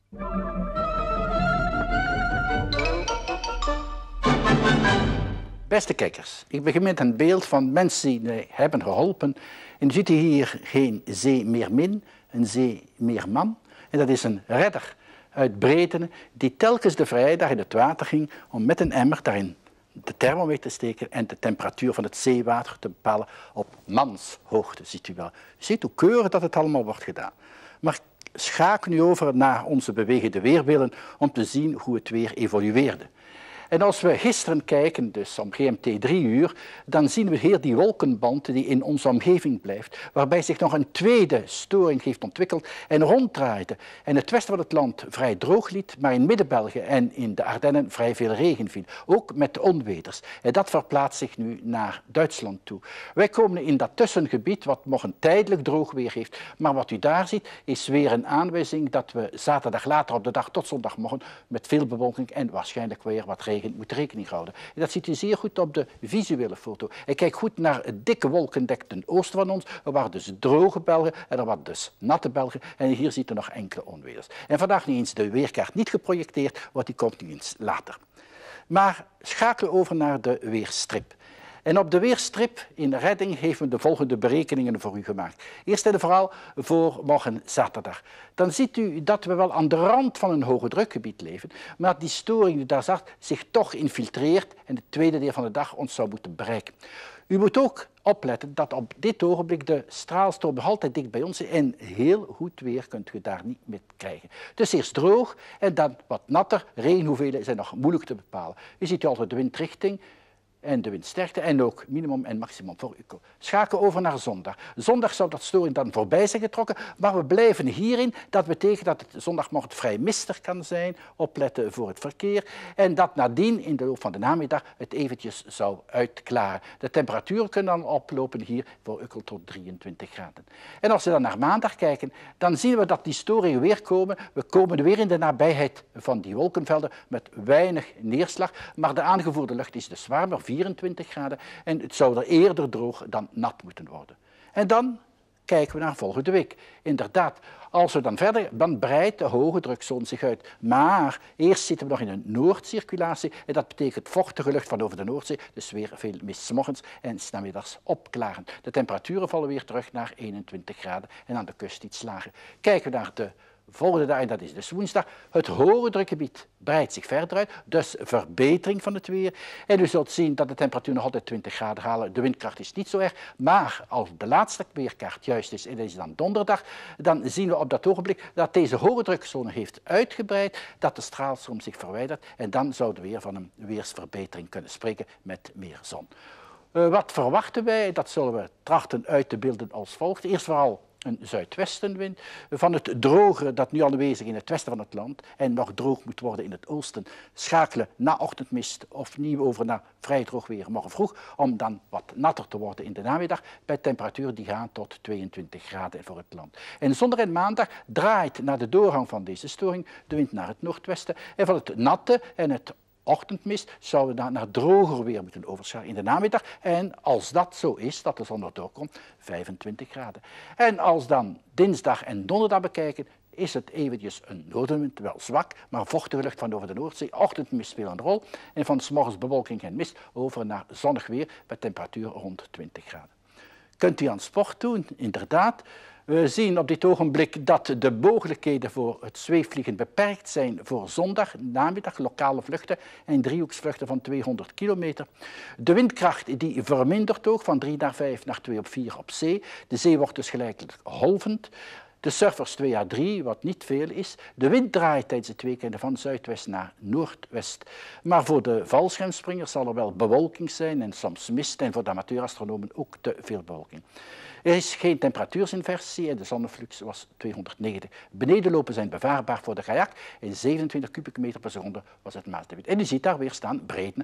Beste kijkers, ik begin met een beeld van mensen die mij hebben geholpen. En u ziet hier geen zee meer min, een zee meer man. En dat is een redder uit Bretene die telkens de vrijdag in het water ging om met een emmer daarin de thermometer te steken en de temperatuur van het zeewater te bepalen op manshoogte, ziet u wel. U ziet hoe keurig dat het allemaal wordt gedaan. Maar schakel nu over naar onze bewegende weerbeelden om te zien hoe het weer evolueerde. En als we gisteren kijken, dus om GMT 3 uur, dan zien we hier die wolkenband die in onze omgeving blijft, waarbij zich nog een tweede storing heeft ontwikkeld en ronddraaide. En het westen van het land vrij droog liet, maar in Midden-België en in de Ardennen vrij veel regen viel. Ook met de onweders. En dat verplaatst zich nu naar Duitsland toe. Wij komen in dat tussengebied, wat nog een tijdelijk droog weer heeft. Maar wat u daar ziet, is weer een aanwijzing dat we zaterdag later op de dag tot zondagmorgen met veel bewolking en waarschijnlijk weer wat regen moet rekening houden. En dat ziet u zeer goed op de visuele foto. En kijk goed naar het dikke wolkendek ten oosten van ons. Er waren dus droge Belgen en er waren dus natte Belgen. En hier ziet u nog enkele onweders. En vandaag niet eens de weerkaart niet geprojecteerd, want die komt nu eens later. Maar schakelen over naar de weerstrip. En op de weerstrip in redding heeft men de volgende berekeningen voor u gemaakt. Eerst en vooral voor morgen zaterdag. Dan ziet u dat we wel aan de rand van een hoge drukgebied leven, maar die storing die daar zat zich toch infiltreert en het tweede deel van de dag ons zou moeten bereiken. U moet ook opletten dat op dit ogenblik de straalstroom nog altijd dicht bij ons is en heel goed weer kunt u daar niet mee krijgen. Dus eerst droog en dan wat natter. Regenhoeveelheden zijn nog moeilijk te bepalen. U ziet altijd de windrichting en de windsterkte en ook minimum en maximum voor u. Schakel over naar zondag. Zondag zou dat storing dan voorbij zijn getrokken, maar we blijven hierin. Dat betekent dat het zondagmorgen vrij mistig kan zijn, opletten voor het verkeer en dat nadien in de loop van de namiddag het eventjes zou uitklaren. De temperaturen kunnen dan oplopen hier voor Ukkel tot 23 graden. En als we dan naar maandag kijken, dan zien we dat die storingen weer komen. We komen weer in de nabijheid van die wolkenvelden met weinig neerslag, maar de aangevoerde lucht is dus warmer, 24 graden, en het zou er eerder droog dan nat moeten worden. En dan kijken we naar volgende week. Inderdaad, als we dan verder, dan breidt de hoge drukzone zich uit. Maar eerst zitten we nog in een noordcirculatie en dat betekent vochtige lucht van over de Noordzee, dus weer veel mist 's morgens en 's namiddags opklaren. De temperaturen vallen weer terug naar 21 graden en aan de kust iets lager. Kijken we naar de volgende dag, en dat is dus woensdag, het hoge drukgebied breidt zich verder uit, dus verbetering van het weer. En u zult zien dat de temperatuur nog altijd 20 graden halen. De windkracht is niet zo erg, maar als de laatste weerkaart juist is, en dat is dan donderdag, dan zien we op dat ogenblik dat deze hoge drukzone heeft uitgebreid, dat de straalstroom zich verwijdert en dan zouden we weer van een weersverbetering kunnen spreken met meer zon. Wat verwachten wij? Dat zullen we trachten uit te beelden als volgt. Eerst vooral een zuidwestenwind. Van het drogere dat nu aanwezig in het westen van het land en nog droog moet worden in het oosten, schakelen na ochtendmist opnieuw over naar vrij droog weer morgen vroeg, om dan wat natter te worden in de namiddag bij temperaturen die gaan tot 22 graden voor het land. En zondag en maandag draait na de doorgang van deze storing de wind naar het noordwesten en van het natte en het ochtendmist zouden we dan naar droger weer moeten overschakelen in de namiddag. En als dat zo is, dat de zon er doorkomt, 25 graden. En als dan dinsdag en donderdag bekijken, is het eventjes een noordenwind, wel zwak, maar vochtige lucht van over de Noordzee. Ochtendmist speelt een rol. En van 's morgens bewolking en mist over naar zonnig weer met temperatuur rond 20 graden. Kunt u aan sport doen? Inderdaad. We zien op dit ogenblik dat de mogelijkheden voor het zweefvliegen beperkt zijn voor zondag, namiddag, lokale vluchten en driehoeksvluchten van 200 kilometer. De windkracht die vermindert ook van 3 naar 5 naar 2 op 4 op zee. De zee wordt dus geleidelijk golvend. De surfers 2 à 3, wat niet veel is. De wind draait tijdens het weekende van zuidwest naar noordwest. Maar voor de valschermspringers zal er wel bewolking zijn en soms mist en voor de amateurastronomen ook te veel bewolking. Er is geen temperatuursinversie en de zonneflux was 290. Benedenlopen zijn bevaarbaar voor de kajak en 27 kubieke meter per seconde was het maatwind. En u ziet daar weer staan Bretene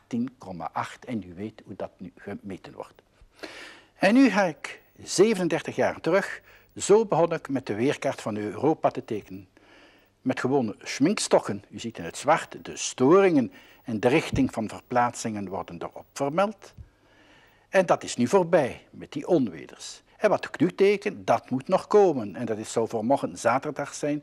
18,8 en u weet hoe dat nu gemeten wordt. En nu ga ik 37 jaar terug. Zo begon ik met de weerkaart van Europa te tekenen. Met gewone schminkstokken, u ziet in het zwart, de storingen en de richting van verplaatsingen worden erop vermeld. En dat is nu voorbij met die onweders. En wat ik nu teken, dat moet nog komen. En dat zou voor morgen zaterdag zijn,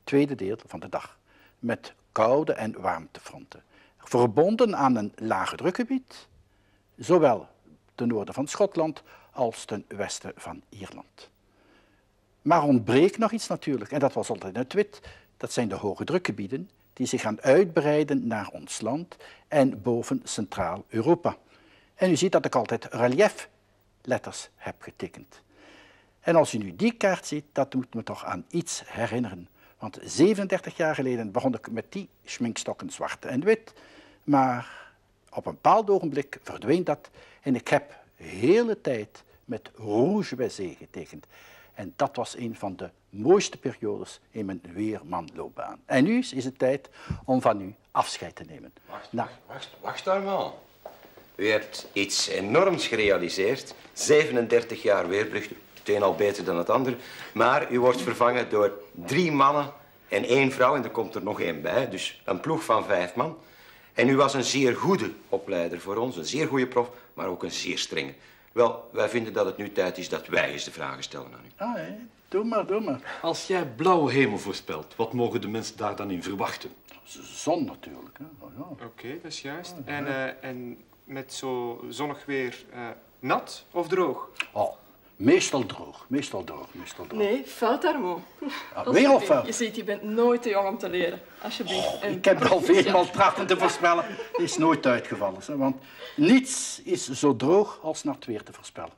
tweede deel van de dag. Met koude en warmtefronten. Verbonden aan een lage drukgebied, zowel ten noorden van Schotland als ten westen van Ierland. Maar ontbreekt nog iets natuurlijk, en dat was altijd het wit. Dat zijn de hoge drukgebieden die zich gaan uitbreiden naar ons land en boven Centraal-Europa. En u ziet dat ik altijd reliefletters heb getekend. En als u nu die kaart ziet, dat moet me toch aan iets herinneren. Want 37 jaar geleden begon ik met die schminkstokken zwart en wit. Maar op een bepaald ogenblik verdween dat. En ik heb de hele tijd met rouge baissé getekend. En dat was een van de mooiste periodes in mijn weermanloopbaan. En nu is het tijd om van u afscheid te nemen. Wacht allemaal. U hebt iets enorms gerealiseerd. 37 jaar weerbrug. Het een al beter dan het ander. Maar u wordt vervangen door 3 mannen en 1 vrouw. En er komt er nog 1 bij. Dus een ploeg van 5 man. En u was een zeer goede opleider voor ons. Een zeer goede prof, maar ook een zeer strenge. Wel, wij vinden dat het nu tijd is dat wij eens de vragen stellen aan u. Ah, hé. Doe maar. Als jij blauwe hemel voorspelt, wat mogen de mensen daar dan in verwachten? Zon natuurlijk. Hè. Oh, ja. Oké, dat is juist. En met zo zonnig weer, nat of droog? Oh, meestal droog. Nee, fout, Armo. Weer of fout? Je ziet, je bent nooit te jong om te leren. Alsjeblieft. Ik heb het al veelmaal trachten te voorspellen. Het is nooit uitgevallen. Hè, want niets is zo droog als naar het weer te voorspellen.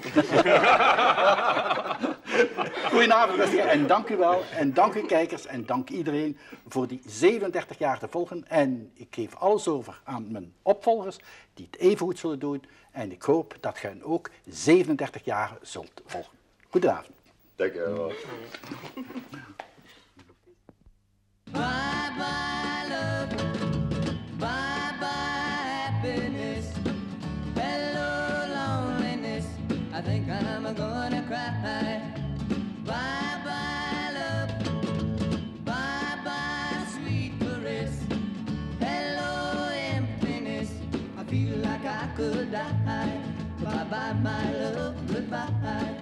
Goedenavond en dank u wel. En dank u kijkers en dank iedereen voor die 37 jaar te volgen. En ik geef alles over aan mijn opvolgers die het even goed zullen doen. En ik hoop dat gij ook 37 jaar zult volgen. Goedenavond. Dank u wel. Bye bye love, bye bye happiness, hello loneliness, I think I'm gonna cry. Bye bye love, bye bye sweet caress, hello emptiness, I feel like I could die. Bye bye my love, goodbye.